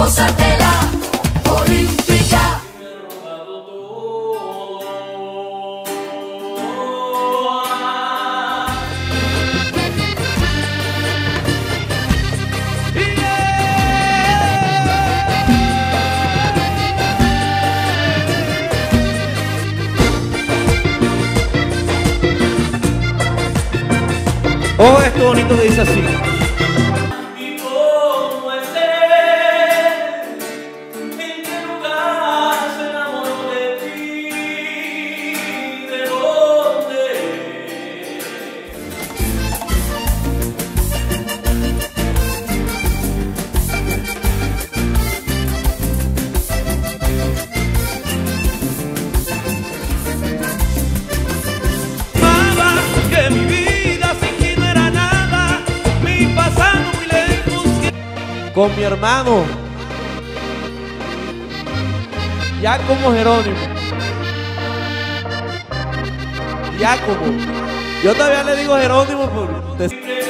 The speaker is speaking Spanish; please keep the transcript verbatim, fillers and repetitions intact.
gózatela olímpica. Oh, esto bonito que dice así. ¿Y cómo es él? ¿En qué lugar se enamoró de ti? ¿De dónde? Amaba que mi vida sin ti no era nada, mi pasado muy lejos. Con mi hermano Giacomo Jerónimo. Giacomo. Yo todavía le digo Jerónimo por...